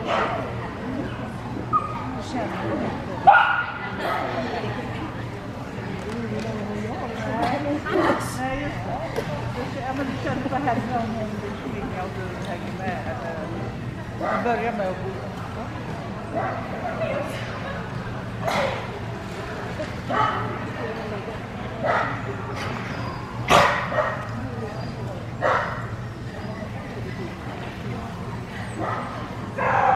Nej, just det. Ja, men du känner vad händer om hon vill springa och du hänger med. Du börjar med att gå.